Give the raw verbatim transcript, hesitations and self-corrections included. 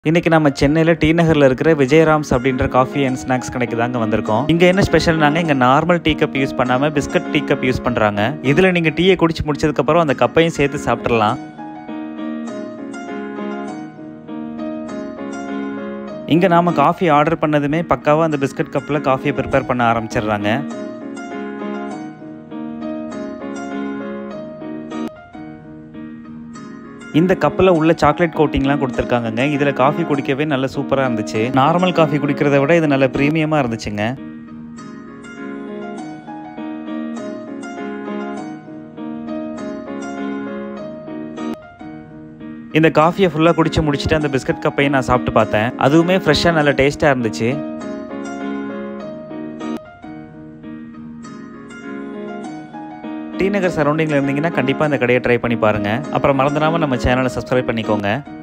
இன்னைக்கு நம்ம சென்னையில டி நகர்ல இருக்கிற விஜயராம்ஸ் அப்படின்ற காஃபி அண்ட் ஸ்நாக்ஸ் கடைக்கு தாங்க வந்திருக்கோம். இங்க என்ன ஸ்பெஷல்னாங்க, இங்க நார்மல் டீ கப் யூஸ் பண்ணாம பிஸ்கட் டீ கப் யூஸ் பண்றாங்க. இதுல நீங்க டீயை குடிச்சு முடிச்சதுக்கு அப்புறம் அந்த கப்பையும் சேர்த்து சாப்பிடலாம். இங்க நாம காஃபி ஆர்டர் பண்ணதுமே பக்காவா அந்த பிஸ்கட் கப்ல காஃபியை ப்ரிப்பேர் பண்ண ஆரம்பிச்சிடுறாங்க. இந்த கப்பில் உள்ள சாக்லேட் கோட்டிங்லாம் கொடுத்துருக்காங்கங்க. இதில் காஃபி குடிக்கவே நல்ல சூப்பராக இருந்துச்சு. நார்மல் காஃபி குடிக்கிறத விட இது நல்ல ப்ரீமியமாக இருந்துச்சுங்க. இந்த காஃபியை ஃபுல்லாக குடிச்சு முடிச்சுட்டு அந்த பிஸ்கட் கப்பையும் நான் சாப்பிட்டு பார்த்தேன். அதுவுமே ஃப்ரெஷ்ஷாக நல்ல டேஸ்ட்டாக இருந்துச்சு. டி நகர் சரௌண்டிங்கில் இருந்தீங்கன்னா கண்டிப்பாக இந்த கடையை ட்ரை பண்ணி பாருங்கள். அப்புறம் மறந்துடாமல் நம்ம சேனலை சப்ஸ்கிரைப் பண்ணிக்கோங்க.